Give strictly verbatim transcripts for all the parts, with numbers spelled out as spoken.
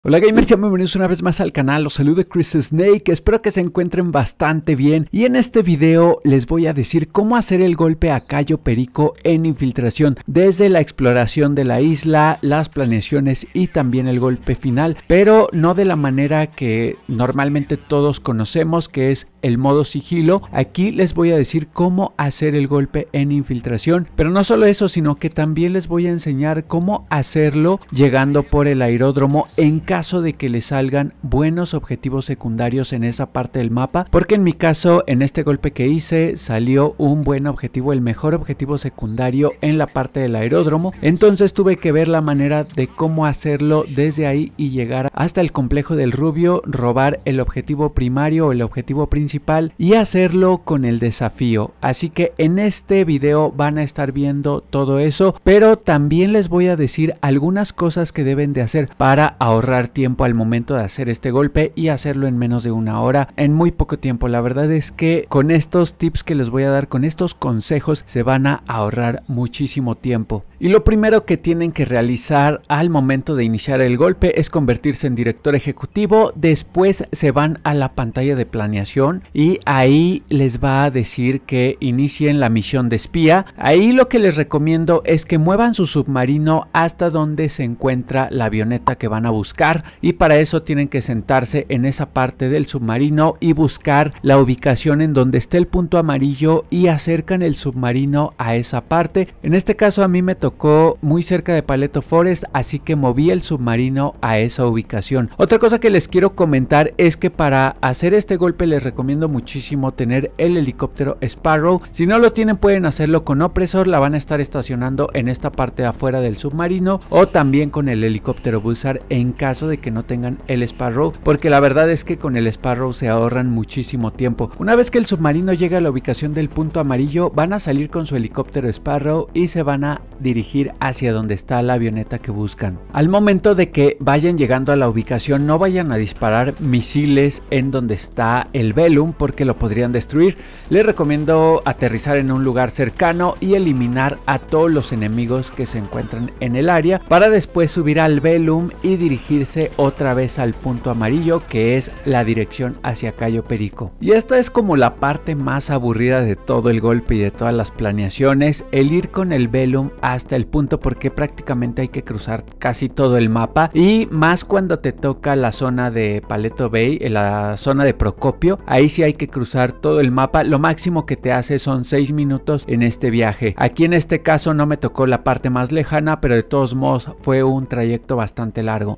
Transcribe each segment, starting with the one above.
Hola gamers, y bienvenidos una vez más al canal. Los saluda Chris Snake, espero que se encuentren bastante bien y en este video les voy a decir cómo hacer el golpe a Cayo Perico en infiltración, desde la exploración de la isla, las planeaciones y también el golpe final, pero no de la manera que normalmente todos conocemos, que es el modo sigilo. Aquí les voy a decir cómo hacer el golpe en infiltración, pero no solo eso, sino que también les voy a enseñar cómo hacerlo llegando por el aeródromo en caso de que le salgan buenos objetivos secundarios en esa parte del mapa, porque en mi caso, en este golpe que hice, salió un buen objetivo, el mejor objetivo secundario en la parte del aeródromo. Entonces tuve que ver la manera de cómo hacerlo desde ahí y llegar hasta el complejo del Rubio, robar el objetivo primario o el objetivo principal y hacerlo con el desafío. Así que en este video van a estar viendo todo eso, pero también les voy a decir algunas cosas que deben de hacer para ahorrar tiempo al momento de hacer este golpe y hacerlo en menos de una hora, en muy poco tiempo. La verdad es que con estos tips que les voy a dar, con estos consejos, se van a ahorrar muchísimo tiempo. Y lo primero que tienen que realizar al momento de iniciar el golpe es convertirse en director ejecutivo. Después se van a la pantalla de planeación y ahí les va a decir que inicien la misión de espía. Ahí lo que les recomiendo es que muevan su submarino hasta donde se encuentra la avioneta que van a buscar, y para eso tienen que sentarse en esa parte del submarino y buscar la ubicación en donde esté el punto amarillo y acercan el submarino a esa parte. En este caso a mí me tocó muy cerca de Paleto Forest, así que moví el submarino a esa ubicación. Otra cosa que les quiero comentar es que para hacer este golpe les recomiendo muchísimo tener el helicóptero Sparrow. Si no lo tienen, pueden hacerlo con Opresor, la van a estar estacionando en esta parte de afuera del submarino, o también con el helicóptero Buzzard en caso de que no tengan el Sparrow, porque la verdad es que con el Sparrow se ahorran muchísimo tiempo. Una vez que el submarino llega a la ubicación del punto amarillo, van a salir con su helicóptero Sparrow y se van a dirigir hacia donde está la avioneta que buscan. Al momento de que vayan llegando a la ubicación, no vayan a disparar misiles en donde está el Velum, porque lo podrían destruir. Les recomiendo aterrizar en un lugar cercano y eliminar a todos los enemigos que se encuentran en el área, para después subir al Velum y dirigirse otra vez al punto amarillo, que es la dirección hacia Cayo Perico. Y esta es como la parte más aburrida de todo el golpe y de todas las planeaciones, el ir con el Velum hasta el punto, porque prácticamente hay que cruzar casi todo el mapa, y más cuando te toca la zona de Paleto Bay, la zona de Procopio, ahí sí hay que cruzar todo el mapa. Lo máximo que te hace son seis minutos en este viaje. Aquí en este caso no me tocó la parte más lejana, pero de todos modos fue un trayecto bastante largo.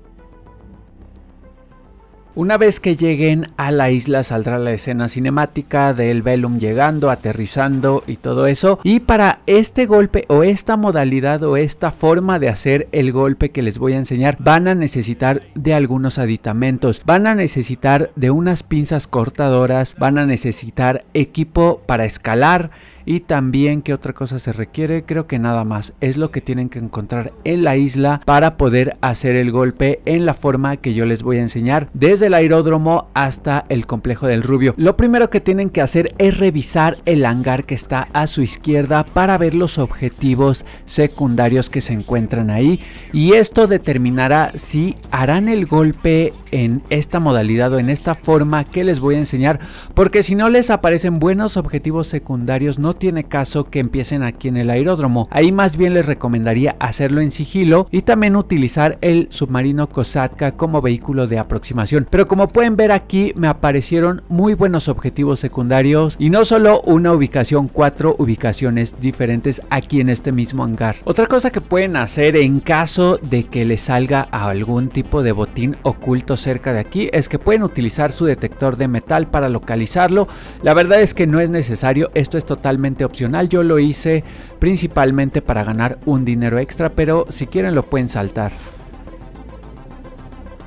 Una vez que lleguen a la isla, saldrá la escena cinemática del Velum llegando, aterrizando y todo eso. Y para este golpe o esta modalidad o esta forma de hacer el golpe que les voy a enseñar, van a necesitar de algunos aditamentos. Van a necesitar de unas pinzas cortadoras, van a necesitar equipo para escalar. Y también, ¿qué otra cosa se requiere? Creo que nada más. Es lo que tienen que encontrar en la isla para poder hacer el golpe en la forma que yo les voy a enseñar, desde el aeródromo hasta el complejo del Rubio. Lo primero que tienen que hacer es revisar el hangar que está a su izquierda para ver los objetivos secundarios que se encuentran ahí, y esto determinará si harán el golpe en esta modalidad o en esta forma que les voy a enseñar, porque si no les aparecen buenos objetivos secundarios, no tiene caso que empiecen aquí en el aeródromo. Ahí más bien les recomendaría hacerlo en sigilo y también utilizar el submarino Kosatka como vehículo de aproximación. Pero como pueden ver aquí, me aparecieron muy buenos objetivos secundarios, y no solo una ubicación, cuatro ubicaciones diferentes aquí en este mismo hangar. Otra cosa que pueden hacer en caso de que les salga algún tipo de botín oculto cerca de aquí es que pueden utilizar su detector de metal para localizarlo. La verdad es que no es necesario, esto es totalmente opcional. Yo lo hice principalmente para ganar un dinero extra, pero si quieren lo pueden saltar.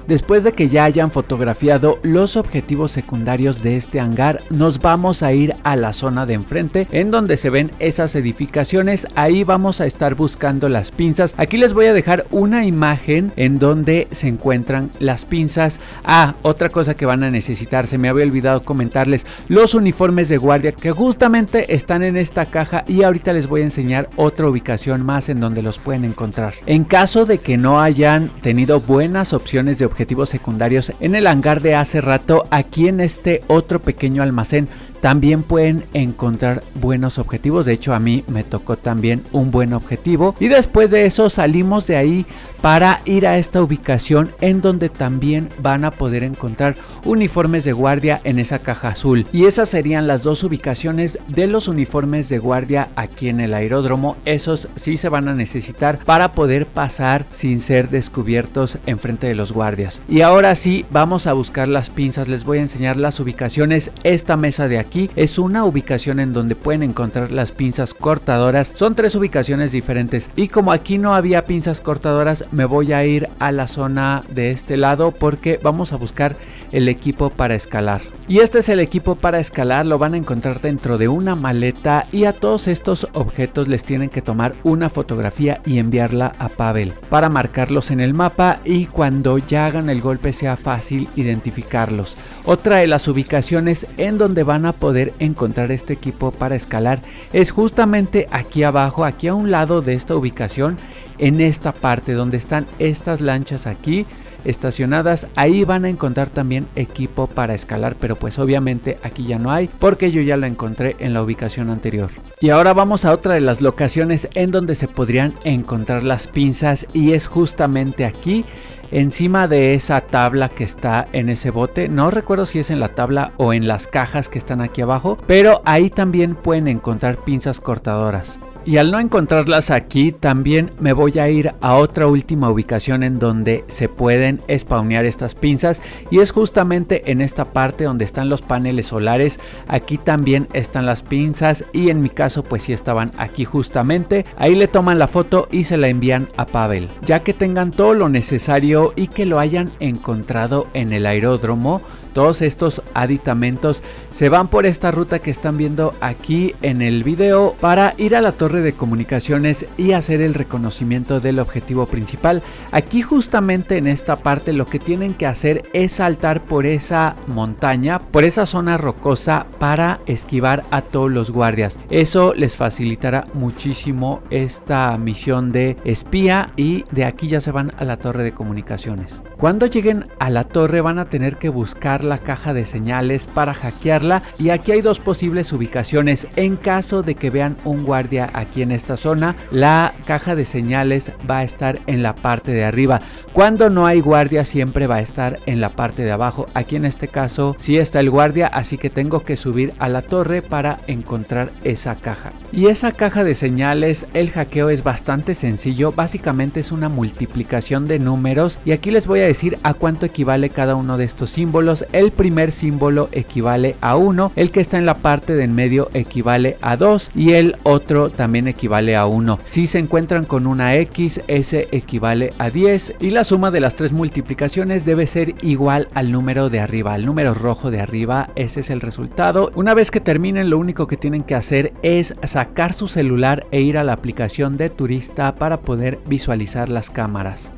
Después de que ya hayan fotografiado los objetivos secundarios de este hangar, nos vamos a ir a la zona de enfrente en donde se ven esas edificaciones. Ahí vamos a estar buscando las pinzas. Aquí les voy a dejar una imagen en donde se encuentran las pinzas. Ah, otra cosa que van a necesitar, se me había olvidado comentarles, los uniformes de guardia que justamente están en esta caja, y ahorita les voy a enseñar otra ubicación más en donde los pueden encontrar. En caso de que no hayan tenido buenas opciones de objetivos secundarios en el hangar de hace rato, aquí en este otro pequeño almacén también pueden encontrar buenos objetivos. De hecho, a mí me tocó también un buen objetivo, y después de eso salimos de ahí para ir a esta ubicación en donde también van a poder encontrar uniformes de guardia en esa caja azul. Y esas serían las dos ubicaciones de los uniformes de guardia aquí en el aeródromo. Esos sí se van a necesitar para poder pasar sin ser descubiertos enfrente de los guardias. Y ahora sí, vamos a buscar las pinzas. Les voy a enseñar las ubicaciones. Esta mesa de aquí es una ubicación en donde pueden encontrar las pinzas cortadoras. Son tres ubicaciones diferentes, y como aquí no había pinzas cortadoras, me voy a ir a la zona de este lado porque vamos a buscar el equipo para escalar. Y este es el equipo para escalar, lo van a encontrar dentro de una maleta, y a todos estos objetos les tienen que tomar una fotografía y enviarla a Pavel para marcarlos en el mapa, y cuando ya hagan el golpe sea fácil identificarlos. Otra de las ubicaciones en donde van a poder encontrar este equipo para escalar es justamente aquí abajo, aquí a un lado de esta ubicación, en esta parte donde están estas lanchas aquí estacionadas. Ahí van a encontrar también equipo para escalar, pero pues obviamente aquí ya no hay porque yo ya lo encontré en la ubicación anterior. Y ahora vamos a otra de las locaciones en donde se podrían encontrar las pinzas, y es justamente aquí encima de esa tabla que está en ese bote. No recuerdo si es en la tabla o en las cajas que están aquí abajo, pero ahí también pueden encontrar pinzas cortadoras. Y al no encontrarlas aquí, también me voy a ir a otra última ubicación en donde se pueden spawnear estas pinzas, y es justamente en esta parte donde están los paneles solares. Aquí también están las pinzas, y en mi caso pues sí estaban aquí justamente. Ahí le toman la foto y se la envían a Pavel. Ya que tengan todo lo necesario y que lo hayan encontrado en el aeródromo, todos estos aditamentos, se van por esta ruta que están viendo aquí en el video para ir a la torre de comunicaciones y hacer el reconocimiento del objetivo principal. Aquí justamente en esta parte lo que tienen que hacer es saltar por esa montaña, por esa zona rocosa, para esquivar a todos los guardias. Eso les facilitará muchísimo esta misión de espía, y de aquí ya se van a la torre de comunicaciones. Cuando lleguen a la torre van a tener que buscar la caja de señales para hackearla, y aquí hay dos posibles ubicaciones. En caso de que vean un guardia aquí en esta zona, la caja de señales va a estar en la parte de arriba. Cuando no hay guardia siempre va a estar en la parte de abajo. Aquí en este caso sí está el guardia, así que tengo que subir a la torre para encontrar esa caja. Y esa caja de señales, el hackeo es bastante sencillo. Básicamente es una multiplicación de números, y aquí les voy a decir a cuánto equivale cada uno de estos símbolos. El primer símbolo equivale a uno, el que está en la parte de en medio equivale a dos, y el otro también equivale a uno. Si se encuentran con una X, ese equivale a diez, y la suma de las tres multiplicaciones debe ser igual al número de arriba, al número rojo de arriba. Ese es el resultado. Una vez que terminen, lo único que tienen que hacer es sacar su celular e ir a la aplicación de turista para poder visualizar las cámaras.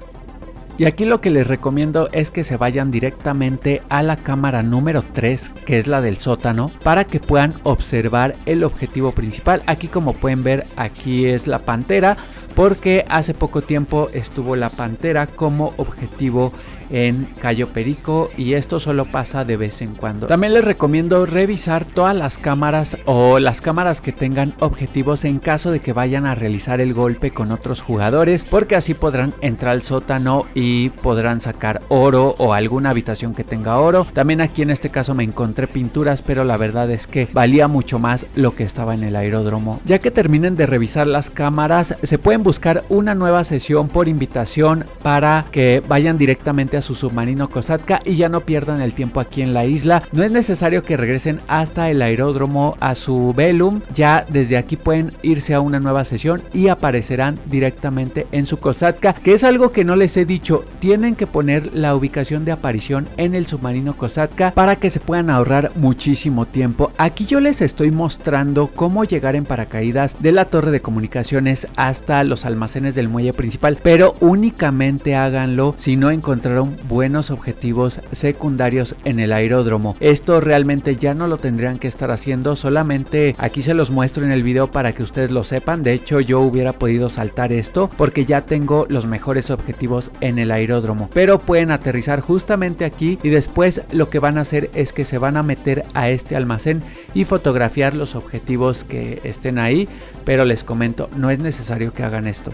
Y aquí lo que les recomiendo es que se vayan directamente a la cámara número tres, que es la del sótano, para que puedan observar el objetivo principal. Aquí, como pueden ver, aquí es la pantera, porque hace poco tiempo estuvo la pantera como objetivo en Cayo Perico, y esto solo pasa de vez en cuando. También les recomiendo revisar todas las cámaras o las cámaras que tengan objetivos en caso de que vayan a realizar el golpe con otros jugadores, porque así podrán entrar al sótano y podrán sacar oro o alguna habitación que tenga oro. También aquí en este caso me encontré pinturas, pero la verdad es que valía mucho más lo que estaba en el aeródromo. Ya que terminen de revisar las cámaras, se pueden buscar una nueva sesión por invitación para que vayan directamente a su submarino Kosatka y ya no pierdan el tiempo aquí en la isla. No es necesario que regresen hasta el aeródromo a su velum, ya desde aquí pueden irse a una nueva sesión y aparecerán directamente en su Kosatka, que es algo que no les he dicho. Tienen que poner la ubicación de aparición en el submarino Kosatka para que se puedan ahorrar muchísimo tiempo. Aquí yo les estoy mostrando cómo llegar en paracaídas de la torre de comunicaciones hasta los almacenes del muelle principal, pero únicamente háganlo si no encontraron buenos objetivos secundarios en el aeródromo. Esto realmente ya no lo tendrían que estar haciendo, solamente aquí se los muestro en el video para que ustedes lo sepan. De hecho, yo hubiera podido saltar esto porque ya tengo los mejores objetivos en el aeródromo, pero pueden aterrizar justamente aquí y después lo que van a hacer es que se van a meter a este almacén y fotografiar los objetivos que estén ahí, pero les comento, no es necesario que hagan esto.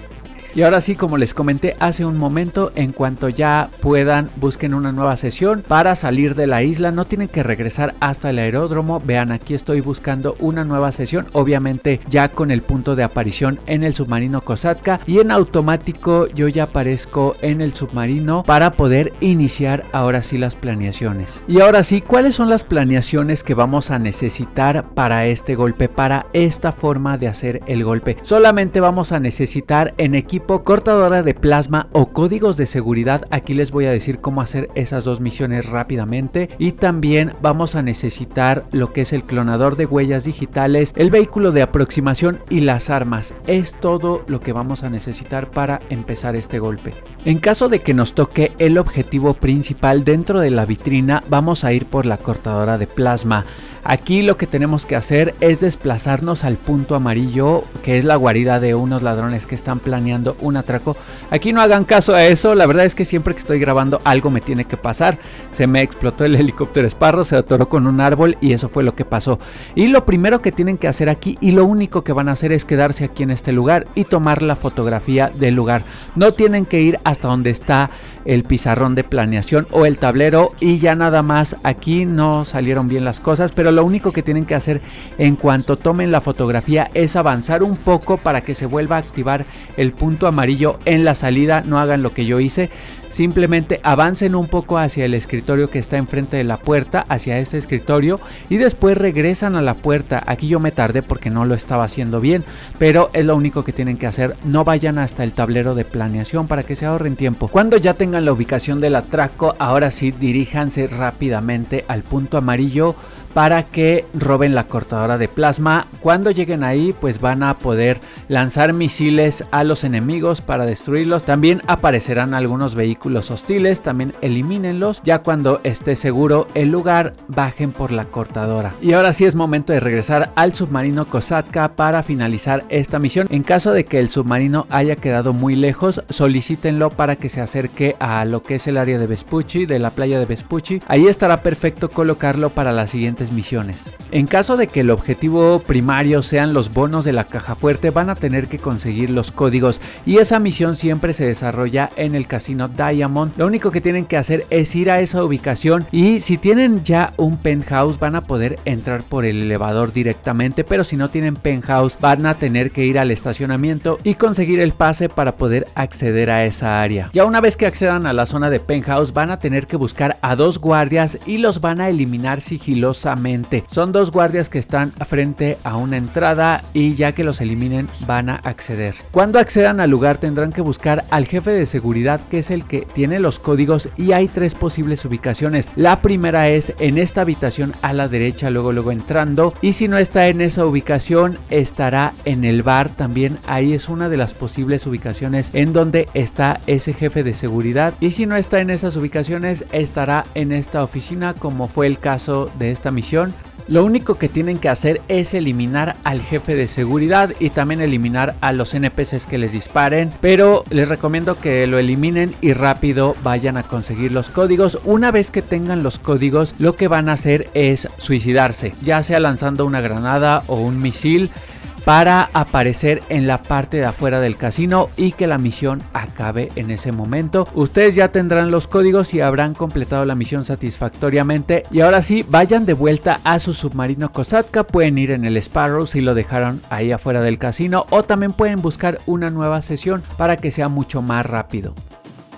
Y ahora sí, como les comenté hace un momento, en cuanto ya puedan, busquen una nueva sesión para salir de la isla. No tienen que regresar hasta el aeródromo. Vean, aquí estoy buscando una nueva sesión, obviamente ya con el punto de aparición en el submarino Kosatka, y en automático yo ya aparezco en el submarino para poder iniciar ahora sí las planeaciones. Y ahora sí, ¿cuáles son las planeaciones que vamos a necesitar para este golpe, para esta forma de hacer el golpe? Solamente vamos a necesitar en equipo cortadora de plasma o códigos de seguridad. Aquí les voy a decir cómo hacer esas dos misiones rápidamente, y también vamos a necesitar lo que es el clonador de huellas digitales, el vehículo de aproximación y las armas. Es todo lo que vamos a necesitar para empezar este golpe. En caso de que nos toque el objetivo principal dentro de la vitrina, vamos a ir por la cortadora de plasma. Aquí lo que tenemos que hacer es desplazarnos al punto amarillo, que es la guarida de unos ladrones que están planeando un atraco. Aquí no hagan caso a eso, la verdad es que siempre que estoy grabando algo me tiene que pasar. Se me explotó el helicóptero Sparrow, se atoró con un árbol y eso fue lo que pasó. Y lo primero que tienen que hacer aquí, y lo único que van a hacer, es quedarse aquí en este lugar y tomar la fotografía del lugar. No tienen que ir hasta donde está el pizarrón de planeación o el tablero y ya nada más. Aquí no salieron bien las cosas, pero lo único que tienen que hacer en cuanto tomen la fotografía es avanzar un poco para que se vuelva a activar el punto amarillo en la salida. No hagan lo que yo hice, simplemente avancen un poco hacia el escritorio que está enfrente de la puerta, hacia este escritorio, y después regresan a la puerta. Aquí yo me tardé porque no lo estaba haciendo bien, pero es lo único que tienen que hacer. No vayan hasta el tablero de planeación para que se ahorren tiempo. Cuando ya tengan la ubicación del atraco, ahora sí diríjanse rápidamente al punto amarillo para que roben la cortadora de plasma. Cuando lleguen ahí, pues van a poder lanzar misiles a los enemigos para destruirlos. También aparecerán algunos vehículos hostiles, también elimínenlos. Ya cuando esté seguro el lugar, bajen por la cortadora. Y ahora sí es momento de regresar al submarino Kosatka para finalizar esta misión. En caso de que el submarino haya quedado muy lejos, solicítenlo para que se acerque a lo que es el área de Vespucci, de la playa de Vespucci. Ahí estará perfecto colocarlo para las siguientes misiones. En caso de que el objetivo primario sean los bonos de la caja fuerte, van a tener que conseguir los códigos, y esa misión siempre se desarrolla en el casino Diamond. Lo único que tienen que hacer es ir a esa ubicación, y si tienen ya un penthouse van a poder entrar por el elevador directamente, pero si no tienen penthouse van a tener que ir al estacionamiento y conseguir el pase para poder acceder a esa área. Ya una vez que accedan a la zona de penthouse, van a tener que buscar a dos guardias y los van a eliminar sigilosamente. Son dos guardias que están frente a una entrada, y ya que los eliminen van a acceder. Cuando accedan al lugar tendrán que buscar al jefe de seguridad, que es el que tiene los códigos, y hay tres posibles ubicaciones. La primera es en esta habitación a la derecha, luego luego entrando, y si no está en esa ubicación estará en el bar. También ahí es una de las posibles ubicaciones en donde está ese jefe de seguridad, y si no está en esas ubicaciones estará en esta oficina, como fue el caso de esta misión. Lo único que tienen que hacer es eliminar al jefe de seguridad y también eliminar a los N P Cs que les disparen, pero les recomiendo que lo eliminen y rápido vayan a conseguir los códigos. Una vez que tengan los códigos, lo que van a hacer es suicidarse, ya sea lanzando una granada o un misil, para aparecer en la parte de afuera del casino y que la misión acabe en ese momento. Ustedes ya tendrán los códigos y habrán completado la misión satisfactoriamente. Y ahora sí, vayan de vuelta a su submarino Kosatka. Pueden ir en el Sparrow si lo dejaron ahí afuera del casino, o también pueden buscar una nueva sesión para que sea mucho más rápido.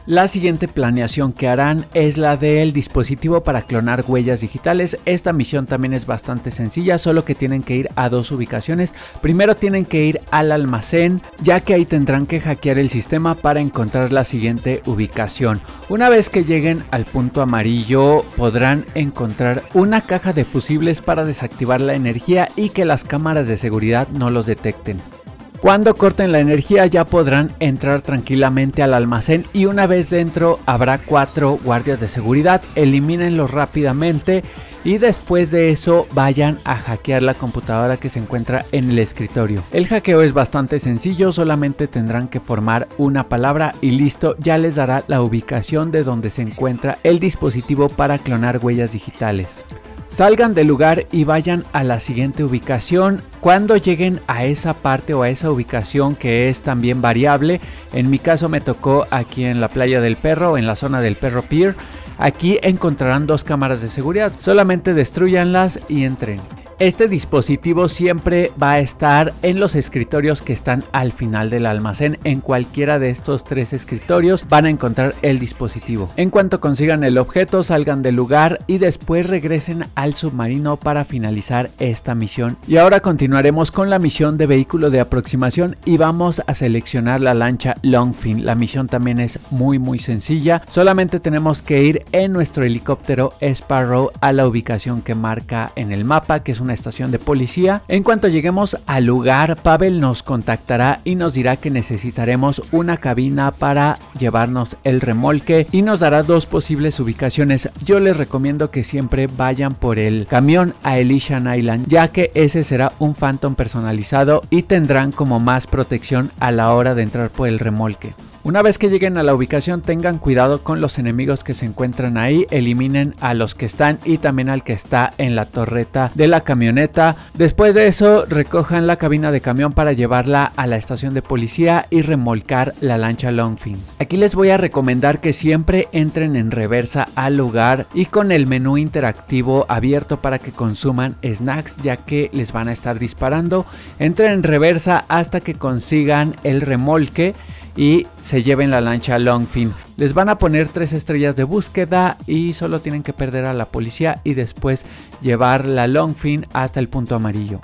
La siguiente planeación que harán es la del dispositivo para clonar huellas digitales. Esta misión también es bastante sencilla, solo que tienen que ir a dos ubicaciones. Primero tienen que ir al almacén, ya que ahí tendrán que hackear el sistema para encontrar la siguiente ubicación. Una vez que lleguen al punto amarillo, podrán encontrar una caja de fusibles para desactivar la energía y que las cámaras de seguridad no los detecten. Cuando corten la energía ya podrán entrar tranquilamente al almacén y una vez dentro habrá cuatro guardias de seguridad, elimínenlos rápidamente y después de eso vayan a hackear la computadora que se encuentra en el escritorio. El hackeo es bastante sencillo, solamente tendrán que formar una palabra y listo, ya les dará la ubicación de donde se encuentra el dispositivo para clonar huellas digitales. Salgan del lugar y vayan a la siguiente ubicación. Cuando lleguen a esa parte o a esa ubicación que es también variable, en mi caso me tocó aquí en la playa del Perro, en la zona del Perro Pier, aquí encontrarán dos cámaras de seguridad, solamente destruyanlas y entren. Este dispositivo siempre va a estar en los escritorios que están al final del almacén. En cualquiera de estos tres escritorios van a encontrar el dispositivo. En cuanto consigan el objeto, salgan del lugar y después regresen al submarino para finalizar esta misión. Y ahora continuaremos con la misión de vehículo de aproximación y vamos a seleccionar la lancha Longfin. La misión también es muy muy sencilla. Solamente tenemos que ir en nuestro helicóptero Sparrow a la ubicación que marca en el mapa, que es una estación de policía. En cuanto lleguemos al lugar, Pavel nos contactará y nos dirá que necesitaremos una cabina para llevarnos el remolque y nos dará dos posibles ubicaciones. Yo les recomiendo que siempre vayan por el camión a Elysian Island, ya que ese será un Phantom personalizado y tendrán como más protección a la hora de entrar por el remolque. Una vez que lleguen a la ubicación, tengan cuidado con los enemigos que se encuentran ahí, eliminen a los que están y también al que está en la torreta de la camioneta. Después de eso, recojan la cabina de camión para llevarla a la estación de policía y remolcar la lancha Longfin. Aquí les voy a recomendar que siempre entren en reversa al lugar y con el menú interactivo abierto para que consuman snacks, ya que les van a estar disparando. Entren en reversa hasta que consigan el remolque y se lleven la lancha Longfin. Les van a poner tres estrellas de búsqueda y solo tienen que perder a la policía y después llevar la Longfin hasta el punto amarillo.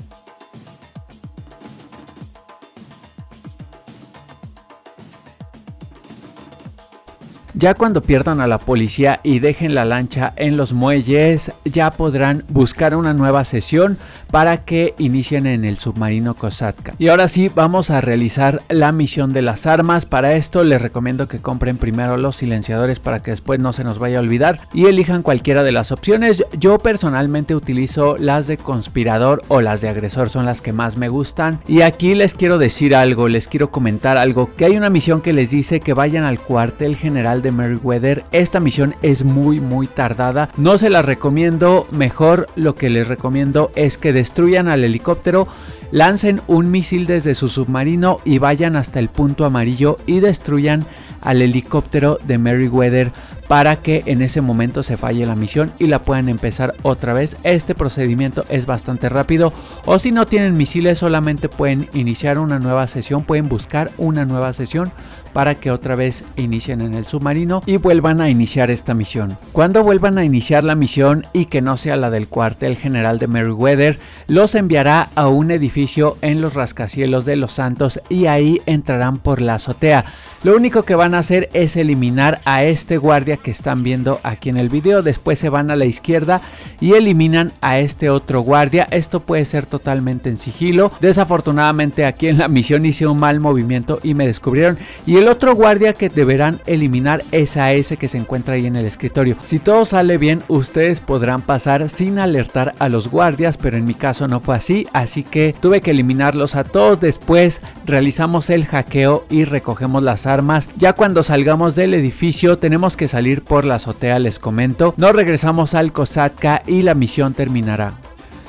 Ya cuando pierdan a la policía y dejen la lancha en los muelles, ya podrán buscar una nueva sesión para que inicien en el submarino Kosatka. Y ahora sí, vamos a realizar la misión de las armas. Para esto les recomiendo que compren primero los silenciadores para que después no se nos vaya a olvidar y elijan cualquiera de las opciones. Yo personalmente utilizo las de conspirador o las de agresor, son las que más me gustan. Y aquí les quiero decir algo, les quiero comentar algo, que hay una misión que les dice que vayan al cuartel general de Merryweather. Esta misión es muy muy tardada, no se la recomiendo. Mejor lo que les recomiendo es que destruyan al helicóptero, lancen un misil desde su submarino y vayan hasta el punto amarillo y destruyan al helicóptero de Merryweather para que en ese momento se falle la misión y la puedan empezar otra vez. Este procedimiento es bastante rápido, o si no tienen misiles solamente pueden iniciar una nueva sesión, pueden buscar una nueva sesión para que otra vez inicien en el submarino y vuelvan a iniciar esta misión. Cuando vuelvan a iniciar la misión y que no sea la del cuartel general de Merryweather, los enviará a un edificio en los rascacielos de Los Santos y ahí entrarán por la azotea. Lo único que van a hacer es eliminar a este guardia que están viendo aquí en el video. Después se van a la izquierda y eliminan a este otro guardia. Esto puede ser totalmente en sigilo. Desafortunadamente aquí en la misión hice un mal movimiento y me descubrieron. Y el otro guardia que deberán eliminar es a ese que se encuentra ahí en el escritorio. Si todo sale bien, ustedes podrán pasar sin alertar a los guardias, pero en mi caso no fue así, así que tuve que eliminarlos a todos. Después realizamos el hackeo y recogemos las armas. Ya cuando salgamos del edificio tenemos que salir por la azotea, les comento. Nos regresamos al Kosatka y la misión terminará.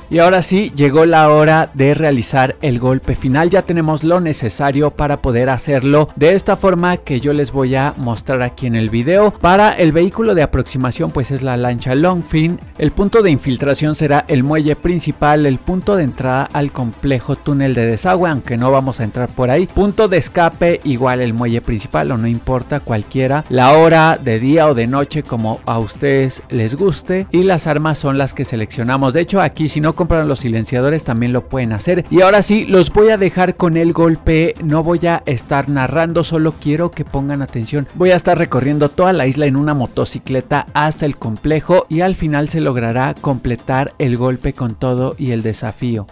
Y ahora sí, llegó la hora de realizar el golpe final. Ya tenemos lo necesario para poder hacerlo de esta forma que yo les voy a mostrar aquí en el video. Para el vehículo de aproximación pues es la lancha Longfin. El punto de infiltración será el muelle principal, el punto de entrada al complejo túnel de desagüe, aunque no vamos a entrar por ahí. Punto de escape igual el muelle principal, o no importa, cualquiera. La hora de día o de noche como a ustedes les guste. Y las armas son las que seleccionamos. De hecho aquí si no compraron los silenciadores también lo pueden hacer. Y ahora sí, los voy a dejar con el golpe. No voy a estar narrando, solo quiero que pongan atención. Voy a estar recorriendo toda la isla en una motocicleta hasta el complejo y al final se logrará completar el golpe con todo y el desafío.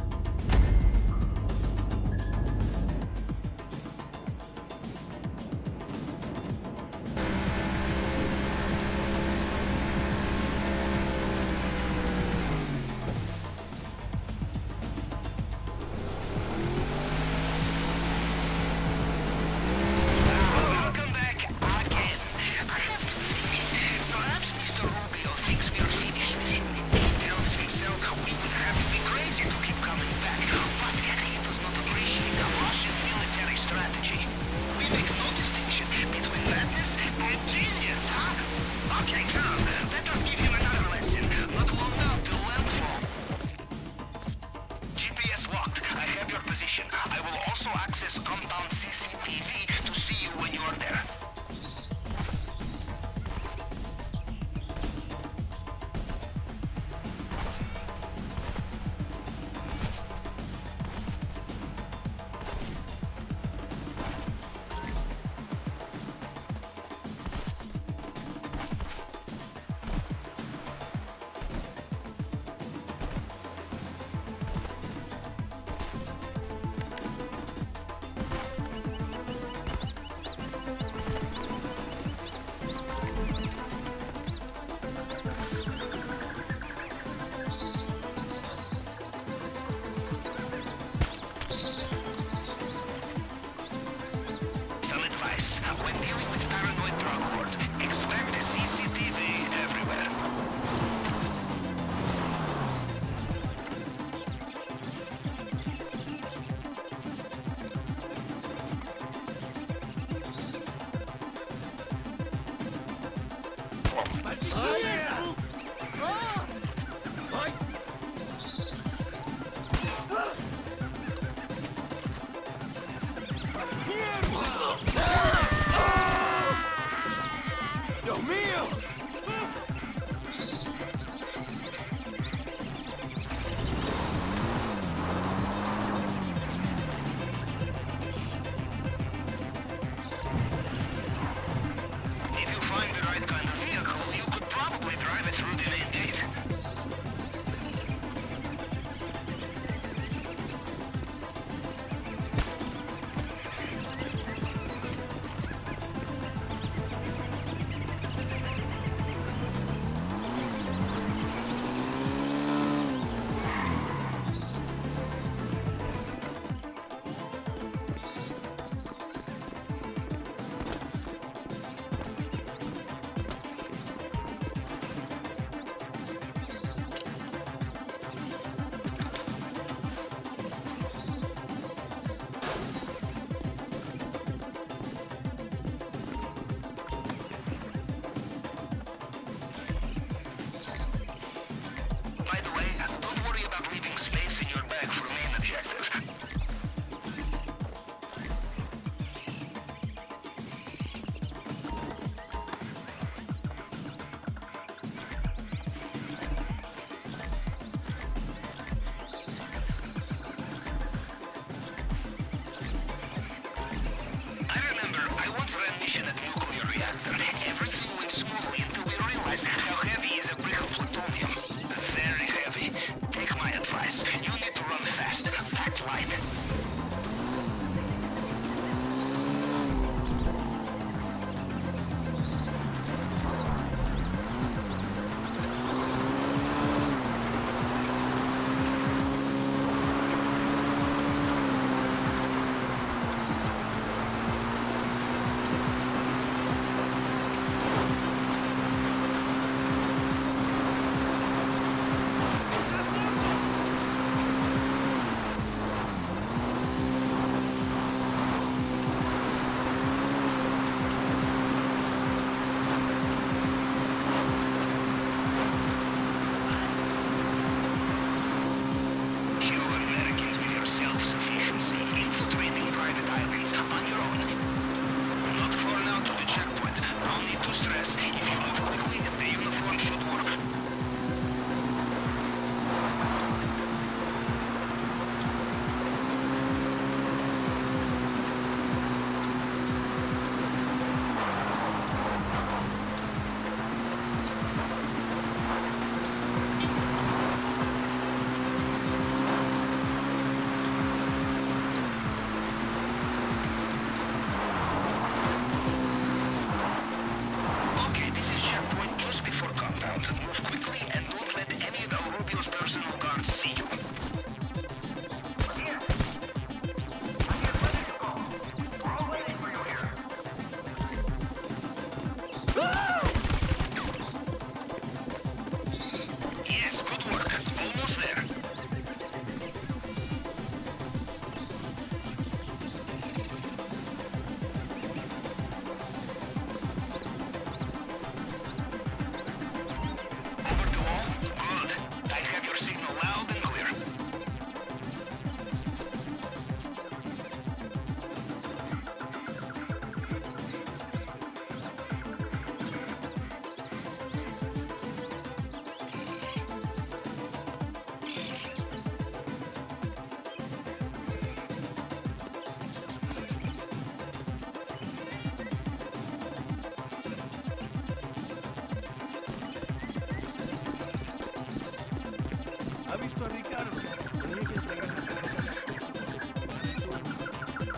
I will also access compound C C T V to see you when you are there.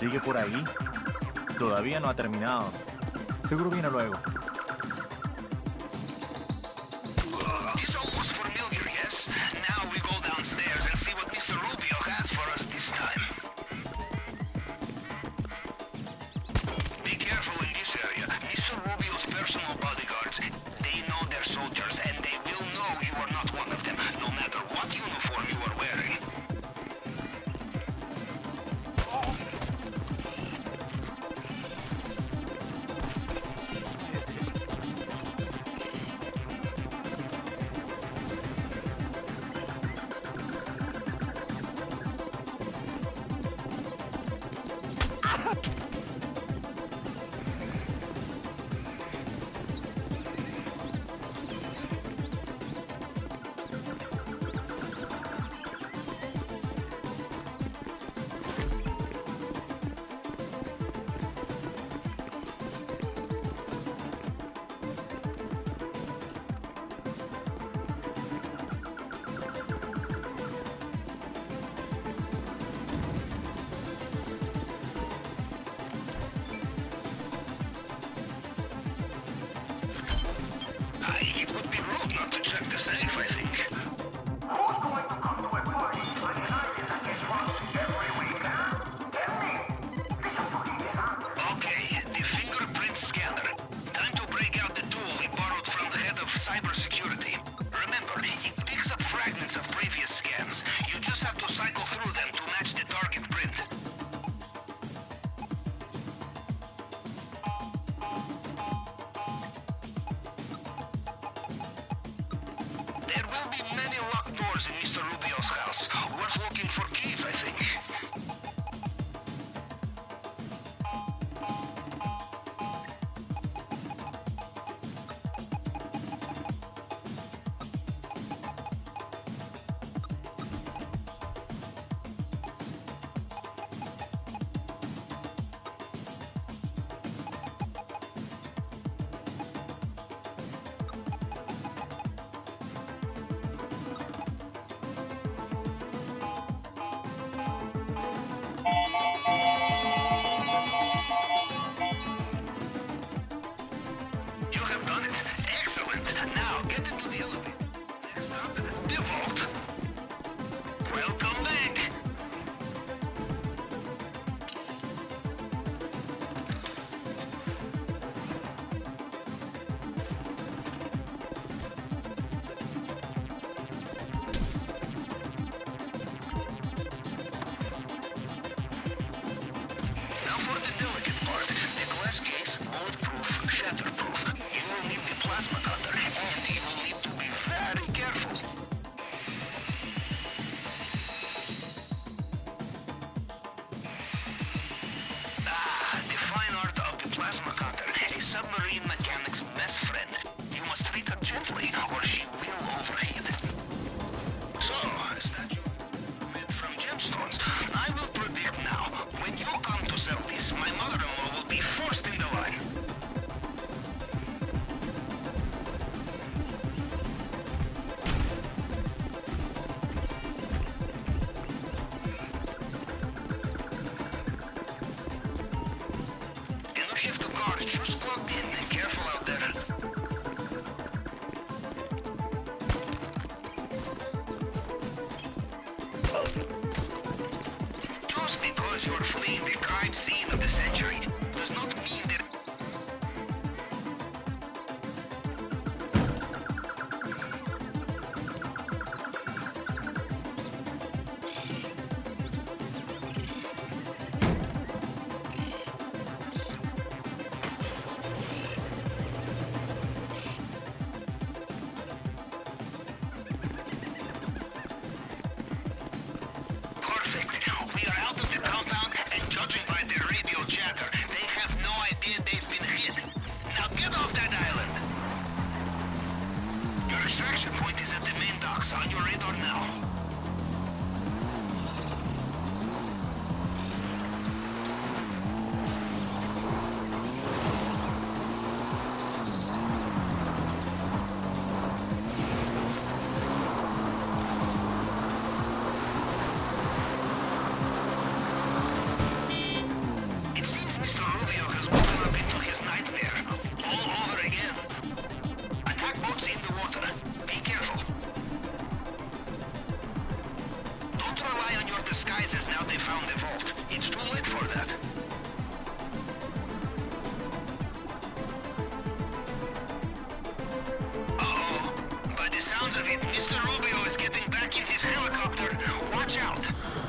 ¿Sigue por ahí? Todavía no ha terminado. Seguro viene luego. It's almost familiar, yes? Now we go downstairs and see what Mister Rubio has for us this time. Be careful in this area. Mister Rubio's personal bodyguards, they know their soldiers and they will know you are not one of them, no matter what uniform you are wearing. It would be rude not to check the safe, I think. Okay, the fingerprint scanner. Time to break out the tool we borrowed from the head of cybersecurity. Remember, it picks up fragments of previous scans. You just have to cycle through them to match the target print. There will be many locked doors in Mister Rubio's house. Worth looking for keys, I think. You have done it. Excellent. Now get into the elevator. Next up, the vault. Welcome back. Now for the delicate part. The glass case, bulletproof, shatterproof. You will need the plasma cutter, and you will need to be very careful. Ah, the fine art of the plasma cutter, a submarine mechanic's best friend. You must treat her gently, or she will overheat. So, a statue made from gemstones. I will predict now, when you come to sell this, my mother-in-law will be first in the line. The new shift of guards just clocked in. Careful out there. Just because you're fleeing the crime scene of the century does not mean that... Perfect. We are out of the compound, and judging by their radio chatter, they have no idea they've been hit. Now get off that island! Your extraction point is at the main docks, on your radar now. found the vault. It's too late for that. Uh-oh. By the sounds of it, Mister Rubio is getting back in his helicopter. Watch out!